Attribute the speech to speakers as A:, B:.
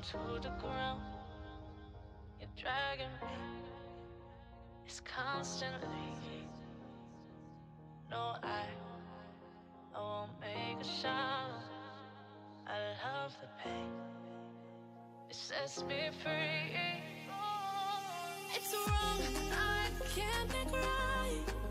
A: to the ground. You're dragging me. It's constantly. No, I won't make a sound. I love the pain. It sets me free.
B: It's wrong, I can't make right.